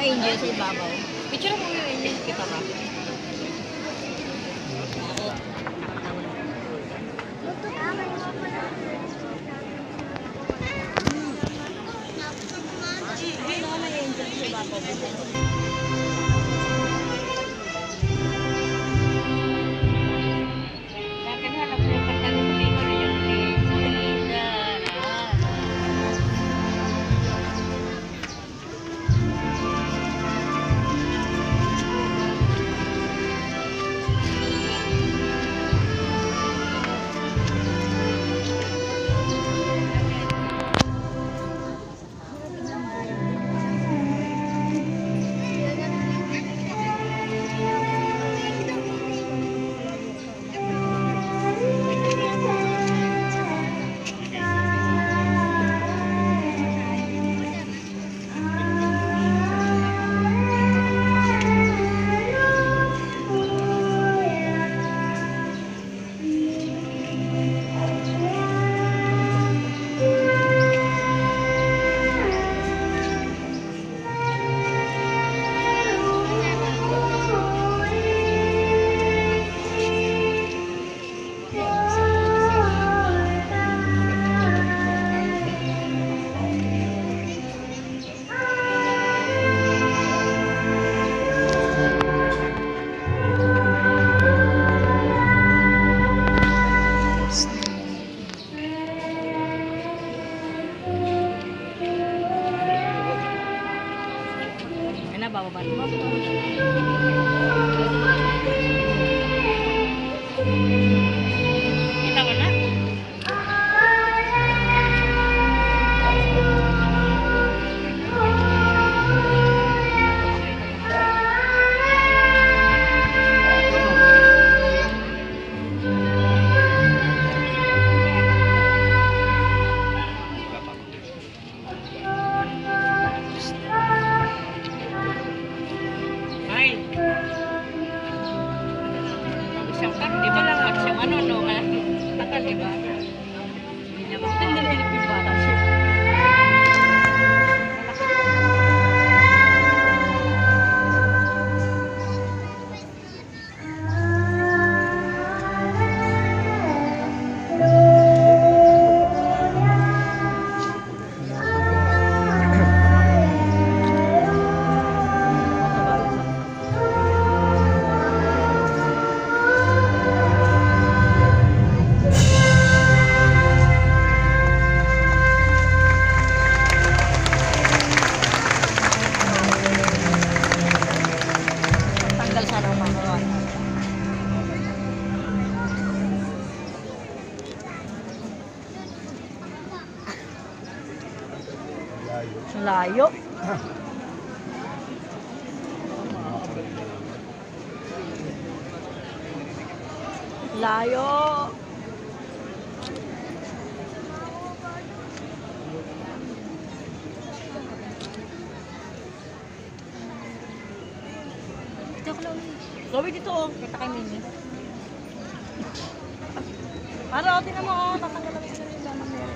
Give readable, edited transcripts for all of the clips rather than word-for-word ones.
angel sa ibabaw. Picture mo yung angel kita ba? Ano na angel sa ibabaw? Bababa mo. Kita mo na? Dito lang at siyang ano, no? Takal, diba? Hindi na magdalilip yung bata siya. Layo. Layo. Gawin dito, oh. Kita kay Mimi. Para, tinan mo, oh. Tatanggalan ko na yung daman mo.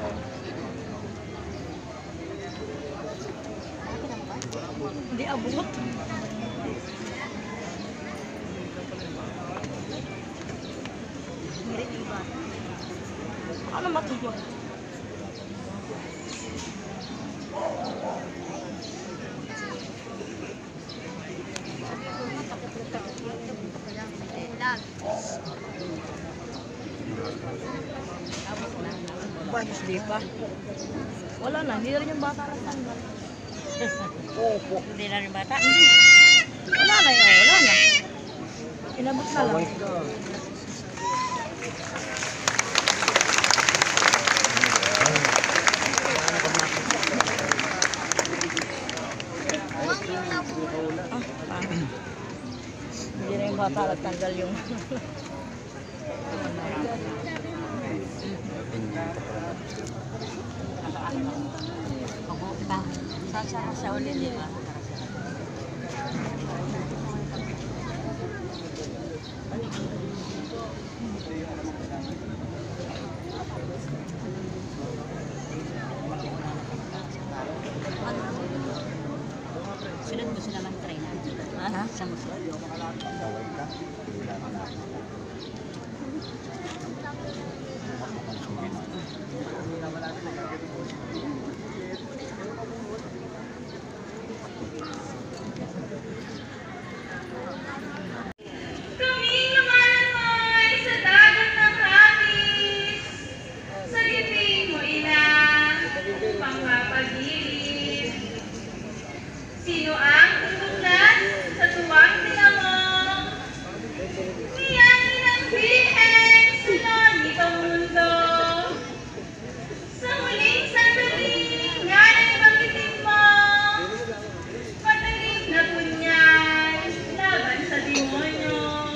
Hindi abot. Ano matuwa? Bagus di pa. Wala na, hindi na rin yung bata rin tanggal. Opo. Hindi na rin bata? Hindi. Wala na yun, wala na. Inabot na lang. Hindi na yung bata nagtanggal yung Sasama siya ulit, di ba? Sinad mo gusto naman try na. Ha? Sa muslo. Bawal ka. Wala ka na. Kaming lumalangoy sa dagat ng hapis. Sa ngipin mo ina, pangkapagilid. Sino ang tutulan sa tuwang tinamong? Niyangin ang bihen sa noon nitong mundo. Sa huling sandali, nga nang banggitin mo, patalim na punyal laban sa demonyo.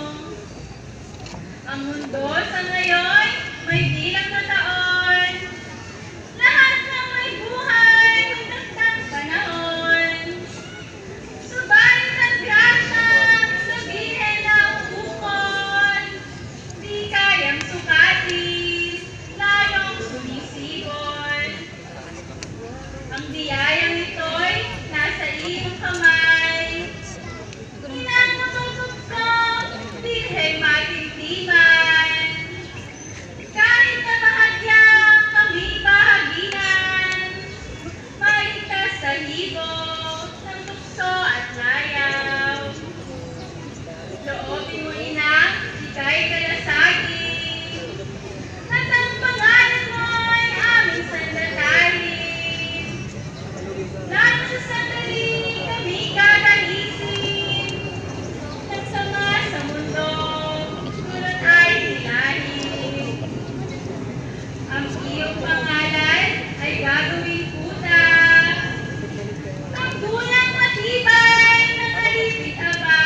Ang mundo sa ngayon may bilang na taon. Lahat ng may buhay may nagtang panahon. Subalit ang grasya sabihin ng ukol, di kayang sukatin, lalong sumisibol. Ang biyayang ito'y nasa iyong kamay. Inang matutugtog, dirhe matintiman. Kahit na bahagyang kami bahaginan, maligtas sa hibo ng tukso at layaw. Loobin mo inang, ika'y kalasagin, at ang pangalan mo'y aming sandatahin. Lalo sa sandali kami kakalisin, ng sama sa mundo, tulad ay hilahin. Ang iyong pangalan ay gagawing puta, ang bulang matibay ng alipit aba.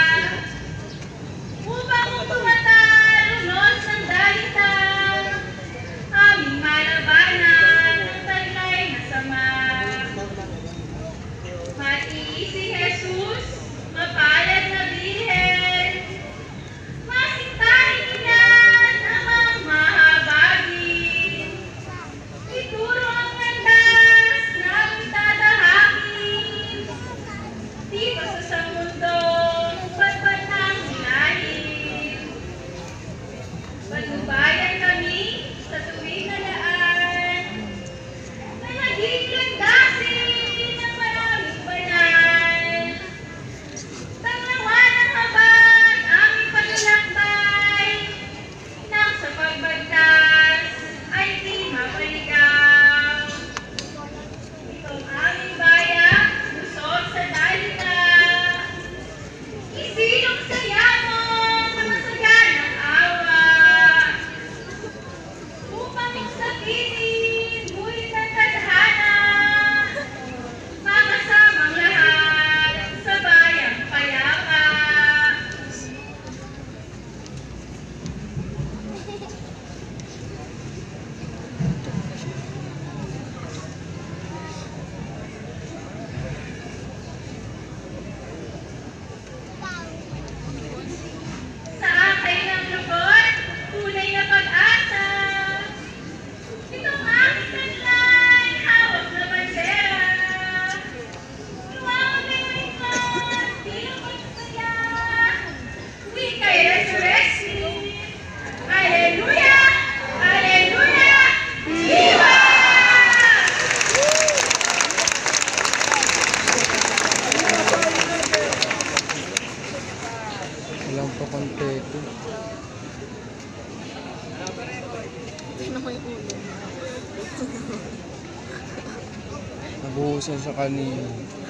Upang tumatalon ng dalita, aming malabanan ng taglay na sama. Matiis si Jesus, mapalad na Birhen, masintahin niyan ang mga mahabagin. Ituro ang landas na aming tatahakin, dito sa mundo, batbat ng hilahin. Magnubayan kami sa tuwing na daan, na naging landasin ng maraming banal. Tanglawan ng habag aming paglalakbay, nang sa pagbagtas ay di mapaligaw. Itong aming bayan, lusot sa dalita, isilong sa yamong masaganang awa. Upang sabihin, buhay ng tadhana, makasamang lahat sa bayang payapa. Sa akay ng lubot, tunay na pag-asa. Itong aking kanlay, hawak na bandera. Luwag ang lingkod, bilang magsaya. Wika'y resurrection. Alleluia! Alleluia! Viva! Walang pa konteto. Nabuhusan sa kanina.